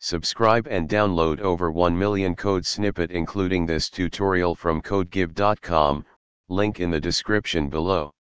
Subscribe and download over 1 million code snippet including this tutorial from codegive.com, link in the description below.